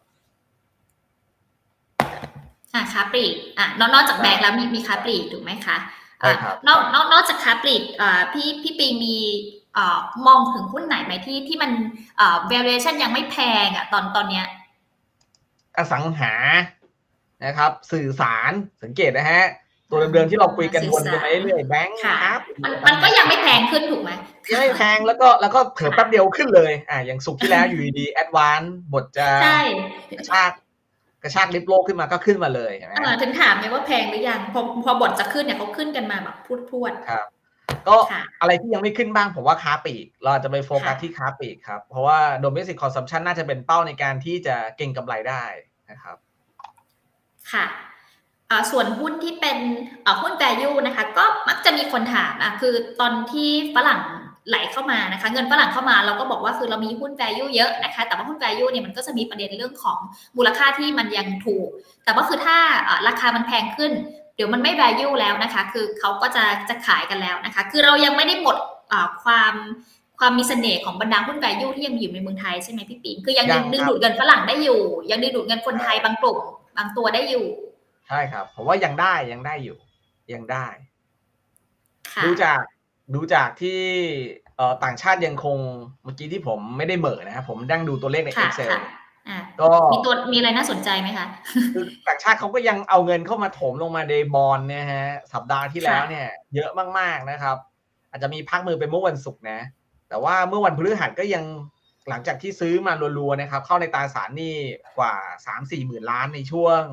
ค้าปลีกนอกจากแบงก์แล้วมีค้าปลีกถูกไหมคะนอกจากค้าปลีกพี่ปิงมีมองถึงหุ้นไหนไหมที่มันvaluation ยังไม่แพงตอนเนี้ยอสังหานะครับสื่อสารสังเกตนะฮะตัวเดิมๆที่เราคุยกันวนกันไปเรื่อยแบงค์ครับมันก็ยังไม่แพงขึ้นถูกไหมยังไม่แพงแล้วก็เถิบแป๊บเดียวขึ้นเลยอย่างสุกที่แล้วอยู่ดีแอดวานซ์บทจะกระชากลิฟต์โลกขึ้นมาก็ขึ้นมาเลยถึงถามไงว่าแพงหรือยังพอบทจะขึ้นเนี่ยเขาขึ้นกันมาแบบพรวดครับก็อะไรที่ยังไม่ขึ้นบ้างผมว่าค้าปลีกเราจะไปโฟกัสที่ค้าปลีกครับเพราะว่า domestic consumption น่าจะเป็นเป้าในการที่จะเก็งกำไรได้นะครับค่ะส่วนหุ้นที่เป็นหุ้น value นะคะก็มักจะมีคนถามคือตอนที่ฝรั่งไหลเข้ามานะคะเงินฝรั่งเข้ามาเราก็บอกว่าคือเรามีหุ้น value เยอะนะคะแต่ว่าหุ้น value เนี่ยมันก็จะมีประเด็นเรื่องของมูลค่าที่มันยังถูกแต่ว่าคือถ้าราคามันแพงขึ้นเดี๋ยวมันไม่ value แล้วนะคะคือเขาก็จะขายกันแล้วนะคะคือเรายังไม่ได้หมดความมีเสน่ห์ของบรรดาหุ้น value ที่ยังอยู่ในเมืองไทยใช่ไหมพี่ปิ่นคือยังดึงดูดเงินฝรั่งได้อยู่ยังดึงดูดเงินคนไทยบางกลุ่มบางตัวได้อยู่ใช่ครับผมว่ายังได้อยู่ยังได้ดูจากที่ต่างชาติยังคงเมื่อกี้ที่ผมไม่ได้เหม่อนะครับผมนั่งดูตัวเลขใน Excel ก็มีอะไรน่าสนใจไหมคะคือต่างชาติเขาก็ยังเอาเงินเข้ามาถมลงมาในบอนด์เนี่ยฮะสัปดาห์ที่แล้วเนี่ยเยอะมากๆนะครับอาจจะมีพักมือไปเมื่อวันศุกร์นะแต่ว่าเมื่อวันพฤหัสก็ยังหลังจากที่ซื้อมารัวๆนะครับเข้าในตราสารหนี้กว่า 3-4 หมื่นล้านในช่วง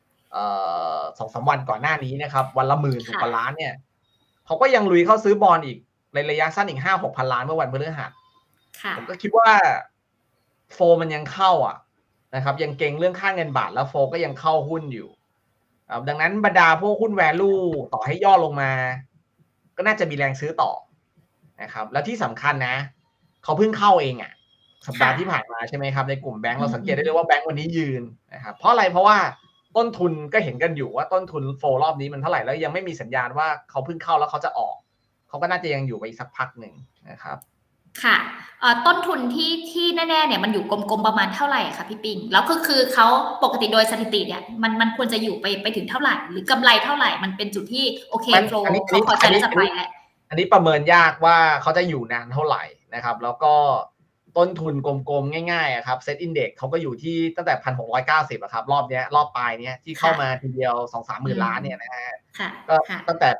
2-3 วันก่อนหน้านี้นะครับวันละ10,000 กว่าล้านเนี่ยเขาก็ยังลุยเข้าซื้อบอนด์อีกในระยะสั้นอีก 5-6 พันล้านเมื่อวันพฤหัสผมก็คิดว่าโฟมันยังเข้านะครับยังเก่งเรื่องค่าเงินบาทแล้วโฟก็ยังเข้าหุ้นอยู่ดังนั้นบรรดาพวกหุ้น value ต่อให้ย่อลงมาก็น่าจะมีแรงซื้อต่อนะครับแล้วที่สำคัญนะเขาเพิ่งเข้าเองสัปดาห์ที่ผ่านมาใช่ไหมครับในกลุ่มแบงก์เราสังเกตได้เลยว่าแบงก์วันนี้ยืนนะครับเพราะอะไรเพราะว่าต้นทุนก็เห็นกันอยู่ว่าต้นทุนโฟรอบนี้มันเท่าไหร่แล้วยังไม่มีสัญญาณว่าเขาเพิ่งเข้าแล้วเขาจะออกเขาก็น่าจะยังอยู่ไปอีกสักพักหนึ่งนะครับค่ะต้นทุนที่แน่ๆเนี่ยมันอยู่กลมๆประมาณเท่าไหร่คะพี่ปิงแล้วก็คือเขาปกติโดยสถิติเนี่ยมันควรจะอยู่ไปถึงเท่าไหร่หรือกำไรเท่าไหร่มันเป็นจุดที่โอเคโฟล์เขาพอจะไปแล้วอันนี้ประเมินยากว่าเขาจะอยู่นานเท่าไหร่นะครับแล้วก็ต้นทุนกลมๆง่ายๆครับเซ็ตอินเด็กซ์เขาก็อยู่ที่ตั้งแต่ 1,690 ครับรอบปลายเนี้ยที่เข้ามาทีเดียว 2-3 หมื่นล้านเนี่ยนะฮะก็ตั้งแต่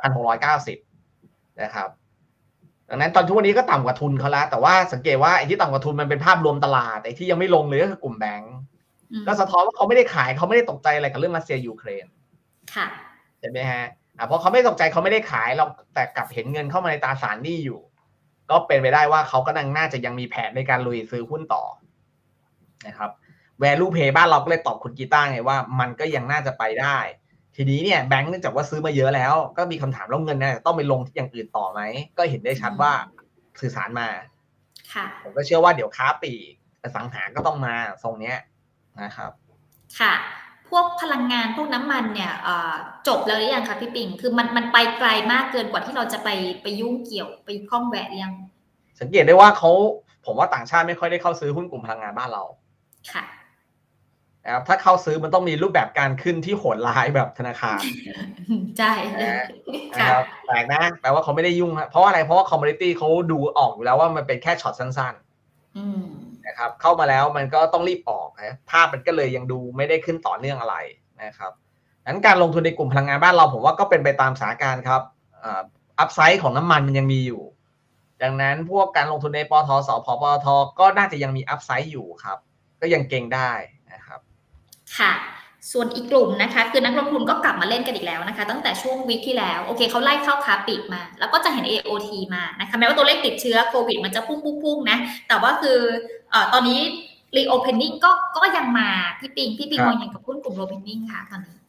1,690 นะครับดังนั้นตอนทุกวันนี้ก็ต่ำกว่าทุนเขาแล้วแต่ว่าสังเกตว่าไอ้ที่ต่ำกว่าทุนมันเป็นภาพรวมตลาดแต่ที่ยังไม่ลงเลยก็คือกลุ่มแบงก์ก็สะท้อนว่าเขาไม่ได้ขายเขาไม่ได้ตกใจอะไรกับเรื่องรัสเซียยูเครนใช่ไหมฮะเพราะเขาไม่ตกใจเขาไม่ได้ขายเราแต่กลับเห็นเงินเข้ามาในตราสารหนี้อยู่ก็เป็นไปได้ว่าเขาก็น่าจะยังมีแผนในการลุยซื้อหุ้นต่อนะครับ value play บ้านเราก็เลยตอบคุณกีตาร์ไงว่ามันก็ยังน่าจะไปได้ทีนี้เนี่ยแบงค์เนื่องจากว่าซื้อมาเยอะแล้วก็มีคำถามแล้วเงินเนี่ยต้องไปลงที่อย่างอื่นต่อไหมก็เห็นได้ชัดว่าสื่อสารมาผมก็เชื่อว่าเดี๋ยวค้าปลีกอสังหาก็ต้องมาทรงเนี้ยนะครับค่ะพวกพลังงานพวกน้ำมันเนี่ยจบแล้วหรือยังคะพี่ปิงคือมันไปไกลมากเกินกว่าที่เราจะไปยุ่งเกี่ยวไปข้องแวะยังสังเกตได้ว่าผมว่าต่างชาติไม่ค่อยได้เข้าซื้อหุ้นกลุ่มพลังงานบ้านเราค่ะนะครับถ้าเข้าซื้อมันต้องมีรูปแบบการขึ้นที่โหดร้ายแบบธนาคารใช่นะครับแปลกนะแปลว่าเขาไม่ได้ยุ่งเพราะอะไรเพราะว่าคอมมูนิตี้เขาดูออกอยู่แล้วว่ามันเป็นแค่ช็อตสั้นๆนะครับเข้ามาแล้วมันก็ต้องรีบออกนะภาพมันก็เลยยังดูไม่ได้ขึ้นต่อเนื่องอะไรนะครับงั้นการลงทุนในกลุ่มพลังงานบ้านเราผมว่าก็เป็นไปตามสถานการณ์ครับอัพไซด์ของน้ำมันมันยังมีอยู่ดังนั้นพวกการลงทุนในปตท.สผ.ปตท.ก็น่าจะยังมีอัพไซด์อยู่ครับก็ยังเก็งได้นะครับค่ะส่วนอีกกลุ่มนะคะคือนักลงทุนก็กลับมาเล่นกันอีกแล้วนะคะตั้งแต่ช่วงวีคที่แล้วโอเคเขาไล่เข้าค้าปลีกมาแล้วก็จะเห็น AOT มานะคะแม้ว่าตัวเลขติดเชื้อโควิดมันจะพุ่งๆนะแต่ว่าคือตอนนี้ reopening ก็ยังมาพี่ปิงมองอย่างกับหุ้นกลุ่ม reopening ค่ะตอนนี้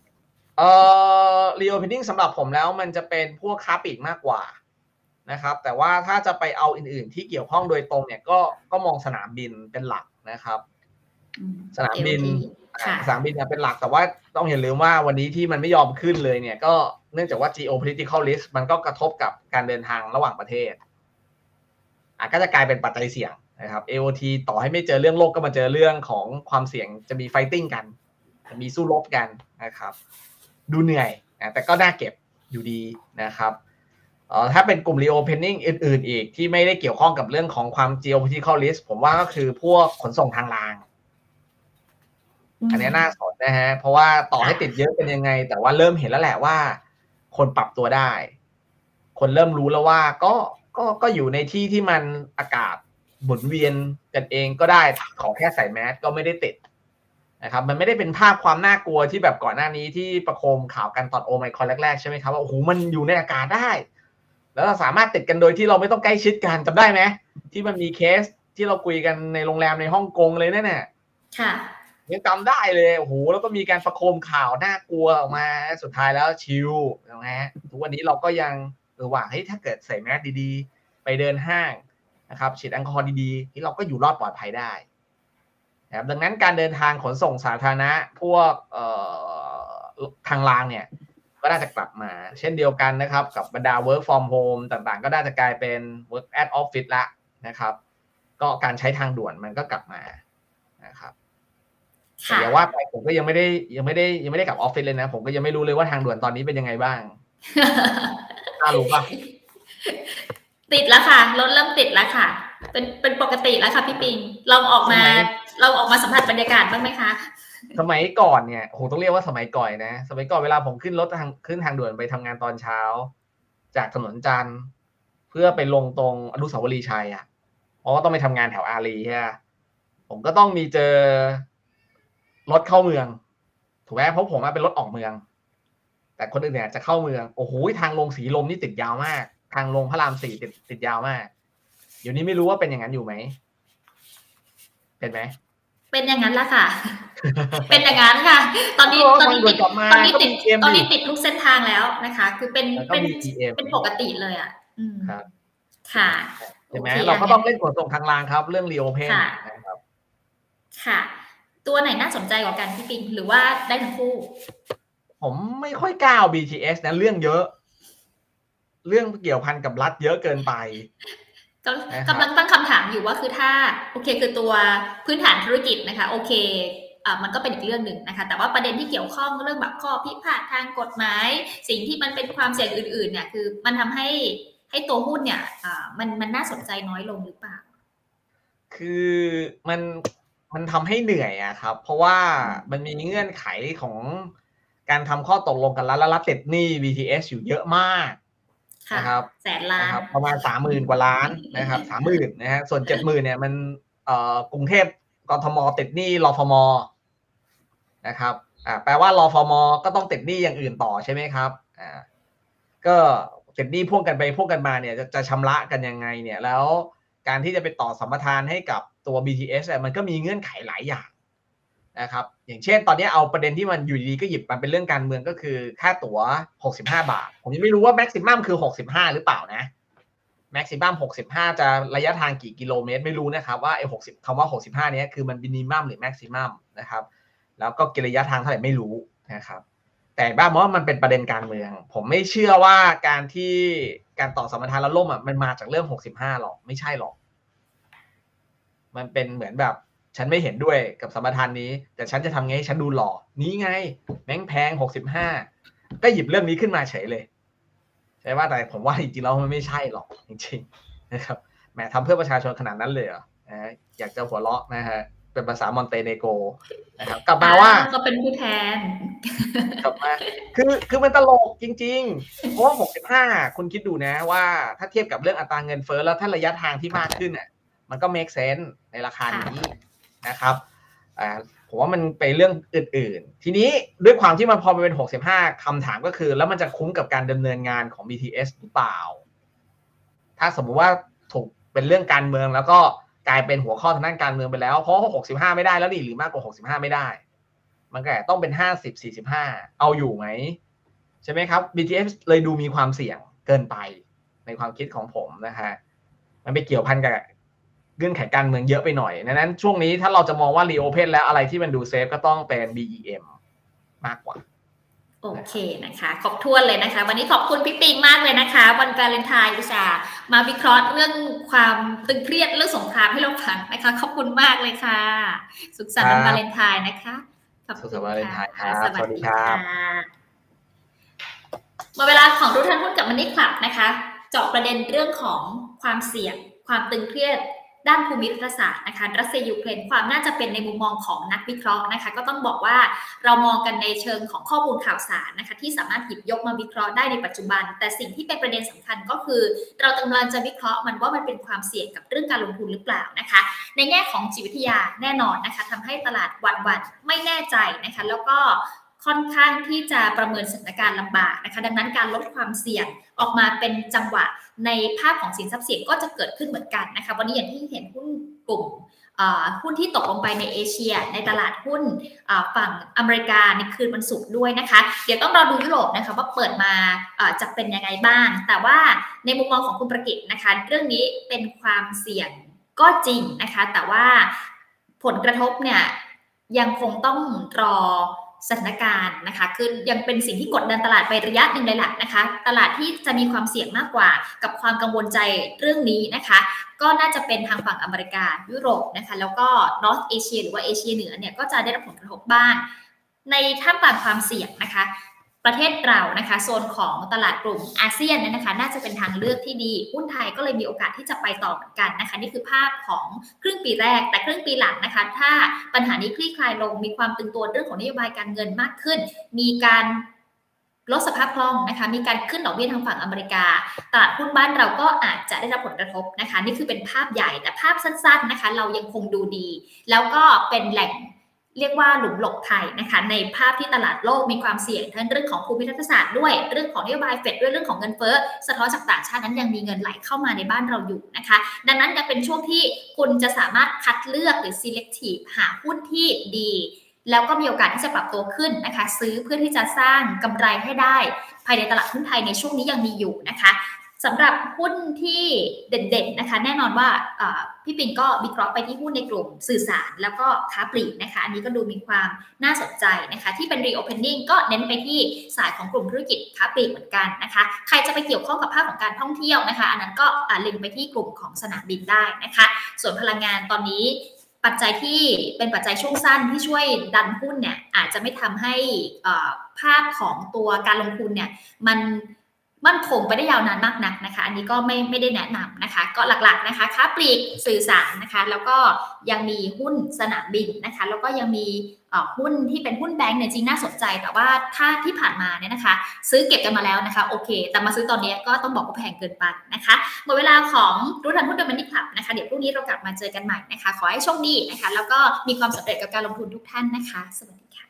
reopening สำหรับผมแล้วมันจะเป็นพวกค้าปลีกมากกว่านะครับแต่ว่าถ้าจะไปเอาอื่นๆที่เกี่ยวข้องโดยตรงเนี่ยก็มองสนามบินเป็นหลักนะครับสนามบินเป็นหลักแต่ว่าต้องอย่าลืมว่าวันนี้ที่มันไม่ยอมขึ้นเลยเนี่ยก็เนื่องจากว่า geopolitical risk มันก็กระทบกับการเดินทางระหว่างประเทศก็จะกลายเป็นปัจจัยเสี่ยงนะครับ AOT ต่อให้ไม่เจอเรื่องโลกก็มาเจอเรื่องของความเสี่ยงจะมี fighting กันจะมีสู้รบกันนะครับดูเหนื่อยแต่ก็น่าเก็บอยู่ดีนะครับถ้าเป็นกลุ่ม reopening อื่นๆอีกที่ไม่ได้เกี่ยวข้องกับเรื่องของความ geopolitical risk ผมว่าก็คือพวกขนส่งทางรางอันนี้น่าสนนะฮะเพราะว่าต่อให้ติดเยอะเป็นยังไงแต่ว่าเริ่มเห็นแล้วแหละว่าคนปรับตัวได้คนเริ่มรู้แล้วว่าก็อยู่ในที่ที่มันอากาศหมุนเวียนกันเองก็ได้ขอแค่ใส่แมสก็ไม่ได้ติดนะครับมันไม่ได้เป็นภาพความน่ากลัวที่แบบก่อนหน้านี้ที่ประโคมข่าวกันตอนโอไมครอนแรกๆใช่ไหมครับว่าโอ้โหมันอยู่ในอากาศได้แล้วเราสามารถติดกันโดยที่เราไม่ต้องใกล้ชิดกันจำได้ไหมที่มันมีเคสที่เราคุยกันในโรงแรมในฮ่องกงเลยเนี่ยค่ะยังจำได้เลยโอ้โหแล้วก็มีการประโคมข่าวน่ากลัวออกมาสุดท้ายแล้วชิลนะฮะทุกวันนี้เราก็ยังว่าเฮ้ยถ้าเกิดใส่แมสดีๆไปเดินห้างนะครับฉีดแอลกอฮอล์ดีๆที่เราก็อยู่รอดปลอดภัยได้นะครับดังนั้นการเดินทางขนส่งสาธารณะพวกทางรางเนี่ยก็น่าจะกลับมาเช่นเดียวกันนะครับกับบรรดา work from home ต่างๆก็น่าจะกลายเป็น work at office ละนะครับก็การใช้ทางด่วนมันก็กลับมานะครับแต่อย่าว่าไปผมก็ยังไม่ได้กลับออฟฟิศเลยนะผมก็ยังไม่รู้เลยว่าทางด่วนตอนนี้เป็นยังไงบ้างน่ารู้ป่ะติดแล้วค่ะรถเริ่มติดแล้วค่ะเป็นปกติแล้วค่ะพี่ปิงเราออกมาสัมผัสบรรยากาศบ้างไหมคะสมัยก่อนเนี่ยโหต้องเรียกว่าสมัยก่อนนะสมัยก่อนเวลาผมขึ้นรถขึ้นทางด่วนไปทำงานตอนเช้าจากถนนจันทร์เพื่อไปลงตรงอนุสาวรีย์ชัยเพราะว่าต้องไปทำงานแถวอารีใช่ไหมผมก็ต้องมีเจอรถเข้าเมืองถูกไหมเพราะผมเป็นรถออกเมืองแต่คนอื่นเนี่ยจะเข้าเมืองโอ้โหทางลงสีลมนี่ติดยาวมากทางลงพระราม4ติดยาวมากเดี๋ยวนี้ไม่รู้ว่าเป็นอย่างนั้นอยู่ไหมเป็นไหมเป็นอย่างนั้นละค่ะเป็นอย่างนั้นค่ะตอนนี้ติดทุกเส้นทางแล้วนะคะคือเป็นปกติเลยครับค่ะใช่ไหมเราก็ต้องเล่นขนส่งทางรางครับเรื่อง reopen นะครับค่ะตัวไหนน่าสนใจกว่ากันพี่ปิงหรือว่าได้ทั้งคู่ผมไม่ค่อยกล้าเอา BTS นะเรื่องเยอะเรื่องเกี่ยวพันกับรัฐเยอะเกินไปกำลังตั้งคำถามอยู่ว่าคือถ้าโอเคคือตัวพื้นฐานธุรกิจนะคะโอเคมันก็เป็นอีกเรื่องหนึ่งนะคะแต่ว่าประเด็นที่เกี่ยวข้องเรื่องแบบข้อพิพาททางกฎหมายสิ่งที่มันเป็นความเสี่ยงอื่นๆเนี่ยคือมันทำให้ตัวหุ้นเนี่ยมันน่าสนใจน้อยลงหรือเปล่าคือมันทำให้เหนื่อยครับเพราะว่ามันมีเงื่อนไขของการทำข้อตกลงกันแล้วรับติดหนี้ BTS อยู่เยอะมากนะครับแสนล้านประมาณ 30,000 กว่าล้านนะครับ 30,000 นะฮะส่วน 70,000 เนี่ยมันกรุงเทพกทมติดหนี้รฟมนะครับแปลว่ารฟมก็ต้องติดหนี้อย่างอื่นต่อใช่ไหมครับก็เสร็จหนี้พ่วงกันไปพ่วงกันมาเนี่ยจะชำระกันยังไงเนี่ยแล้วการที่จะไปต่อสัมปทานให้กับตัว BTS มันก็มีเงื่อนไขหลายอย่างนะครับอย่างเช่นตอนนี้เอาประเด็นที่มันอยู่ดีๆก็หยิบมาเป็นเรื่องการเมืองก็คือค่าตั๋ว65 บาทผมยังไม่รู้ว่าแม็กซิมัมคือ65หรือเปล่านะแม็กซิมัม65จะระยะทางกี่กิโลเมตรไม่รู้นะครับว่าไอ้60คำว่า65นี้คือมันมินิมัมหรือแม็กซิมัมนะครับแล้วก็กิระยะทางเท่าไหร่ไม่รู้นะครับแต่บ้านว่ามันเป็นประเด็นการเมืองผมไม่เชื่อว่าการต่อสัมปทานแล้วล่มมันมาจากเรื่อง65หรอกไม่ใช่หรอกมันเป็นเหมือนแบบฉันไม่เห็นด้วยกับสัมปทานนี้แต่ฉันจะทำไงให้ฉันดูหล่อนี้ไงแพง65ก็หยิบเรื่องนี้ขึ้นมาเฉยเลยใช่ว่าแต่ผมว่าจริงๆแล้วมันไม่ใช่หรอกจริงๆนะครับแหมทำเพื่อประชาชนขนาดนั้นเลยเหรออยากจะหัวเราะนะฮะเป็นภาษามอนเตเนโกรนะครับกลับมาว่าก็เป็นผู้แทนกลับมาคือมันตลกจริงๆเพราะว่า65คุณคิดดูนะว่าถ้าเทียบกับเรื่องอัตราเงินเฟ้อแล้วถ้าระยะทางที่มากขึ้นมันก็ make sense ในราคานี้นะครับผมว่ามันไปเรื่องอื่นๆทีนี้ด้วยความที่มันพอมันเป็น65คำถามก็คือแล้วมันจะคุ้มกับการดำเนินงานของ BTS หรือเปล่าถ้าสมมุติว่าถูกเป็นเรื่องการเมืองแล้วก็กลายเป็นหัวข้อทางด้านการเมืองไปแล้วเพราะ65ไม่ได้แล้วดิหรือมากกว่า65ไม่ได้มันก็ต้องเป็น50-45เอาอยู่ไหมใช่ไหมครับ BTS เลยดูมีความเสี่ยงเกินไปในความคิดของผมนะฮะมันไปเกี่ยวพันกับเงื่อนไขการเมืองเยอะไปหน่อยดังนั้นช่วงนี้ถ้าเราจะมองว่า reopen แล้วอะไรที่มันดูเซฟก็ต้องเป็น BEM มากกว่าโอเคนะคะขอบถ้วนเลยนะคะวันนี้ขอบคุณพี่ปิงมากเลยนะคะวันวาเลนไทน์อุตส่าห์มาวิเคราะห์เรื่องความตึงเครียดเรื่องสงครามให้เราฟังนะคะขอบคุณมากเลยค่ะสุขสันต์วันวาเลนไทน์นะคะขอบคุณค่ะสวัสดีครับหมดเวลาของรู้ทันหุ้นกับมันนี่คลับนะคะเจาะประเด็นเรื่องของความเสี่ยงความตึงเครียดด้านภูมิรัฐศาสตร์นะคะรัสเซียยูเครนความน่าจะเป็นในมุมมองของนักวิเคราะห์นะคะก็ต้องบอกว่าเรามองกันในเชิงของข้อมูลข่าวสารนะคะที่สามารถหยิบยกมาวิเคราะห์ได้ในปัจจุบันแต่สิ่งที่เป็นประเด็นสำคัญก็คือเรากำลังจะวิเคราะห์มันว่ามันเป็นความเสี่ยงกับเรื่องการลงทุนหรือเปล่านะคะในแง่ของจิตวิทยาแน่นอนนะคะทำให้ตลาดหวั่นไม่แน่ใจนะคะแล้วก็ค่อนข้างที่จะประเมินสถานการณ์ลำบากนะคะดังนั้นการลดความเสี่ยงออกมาเป็นจังหวะในภาพของสินทรัพย์เสี่ยงก็จะเกิดขึ้นเหมือนกันนะคะวันนี้อย่างที่เห็นหุ้นกลุ่มหุ้นที่ตกลงไปในเอเชียในตลาดหุ้นฝั่งอเมริกาในคืนวันศุกร์ด้วยนะคะเดี๋ยวต้องรอดูยุโรปนะคะว่าเปิดมาจะเป็นยังไงบ้างแต่ว่าในมุมมองของคุณประกิตนะคะเรื่องนี้เป็นความเสี่ยงก็จริงนะคะแต่ว่าผลกระทบเนี่ยยังคงต้องรอสถานการณ์นะคะคือยังเป็นสิ่งที่กดดันตลาดไประยะหนึ่งเลยแหละนะคะตลาดที่จะมีความเสี่ยงมากกว่ากับความกังวลใจเรื่องนี้นะคะก็น่าจะเป็นทางฝั่งอเมริกายุโรปนะคะแล้วก็นอร์ทเอเชียหรือว่าเอเชียเหนือเนี่ยก็จะได้รับผลกระทบบ้างในท่ามกลางความเสี่ยงนะคะประเทศเรานะคะโซนของตลาดกลุ่มอาเซียนนะคะน่าจะเป็นทางเลือกที่ดีหุ้นไทยก็เลยมีโอกาสที่จะไปต่อเหมือนกันนะคะนี่คือภาพของครึ่งปีแรกแต่ครึ่งปีหลังนะคะถ้าปัญหานี้คลี่คลายลงมีความตึงตัวเรื่องของนโยบายการเงินมากขึ้นมีการลดสภาพคล่องนะคะมีการขึ้นดอกเบี้ยทางฝั่งอเมริกาตลาดหุ้นบ้านเราก็อาจจะได้รับผลกระทบนะคะนี่คือเป็นภาพใหญ่แต่ภาพสั้นๆนะคะเรายังคงดูดีแล้วก็เป็นแหล่งเรียกว่าหลุมหลบภัยนะคะในภาพที่ตลาดโลกมีความเสี่ยงทั้งเรื่องของภูมิรัฐศาสตร์ด้วยเรื่องของนโยบายเฟดด้วยเรื่องของเงินเฟ้อสะท้อนจากต่างชาตินั้นยังมีเงินไหลเข้ามาในบ้านเราอยู่นะคะดังนั้นยังเป็นช่วงที่คุณจะสามารถคัดเลือกหรือ selective หาหุ้นที่ดีแล้วก็มีโอกาสที่จะปรับตัวขึ้นนะคะซื้อเพื่อที่จะสร้างกำไรให้ได้ภายในตลาดหุ้นไทยในช่วงนี้ยังมีอยู่นะคะสำหรับหุ้นที่เด่นๆนะคะแน่นอนว่าพี่ปิงก็วิเคราะห์ไปที่หุ้นในกลุ่มสื่อสารแล้วก็ค้าปลีกนะคะอันนี้ก็ดูมีความน่าสนใจนะคะที่เป็น reopening ก็เน้นไปที่สายของกลุ่มธุรกิจค้าปลีกเหมือนกันนะคะใครจะไปเกี่ยวข้องกับภาคของการท่องเที่ยวนะคะอันนั้นก็เล็งไปที่กลุ่มของสนามบินได้นะคะส่วนพลังงานตอนนี้ปัจจัยที่เป็นปัจจัยช่วงสั้นที่ช่วยดันหุ้นเนี่ยอาจจะไม่ทำให้ภาพของตัวการลงทุนเนี่ยมันมั่นคงไปได้ยาวนานมากนักนะคะอันนี้ก็ไม่ได้แนะนำนะคะก็หลักๆนะคะค้าปลีกสื่อสารนะคะแล้วก็ยังมีหุ้นสนามบินนะคะแล้วก็ยังมีหุ้นที่เป็นหุ้นแบงก์เนี่ยจริงน่าสนใจแต่ว่าถ้าที่ผ่านมาเนี่ยนะคะซื้อเก็บกันมาแล้วนะคะโอเคแต่มาซื้อตอนนี้ก็ต้องบอกว่าแพงเกินไปนะคะหมดเวลาของรู้ทันหุ้นโดยมันนี่คลับนะคะเดี๋ยวพรุ่งนี้เรากลับมาเจอกันใหม่นะคะขอให้โชคดีนะคะแล้วก็มีความสำเร็จกับการลงทุนทุกท่านนะคะสวัสดีค่ะ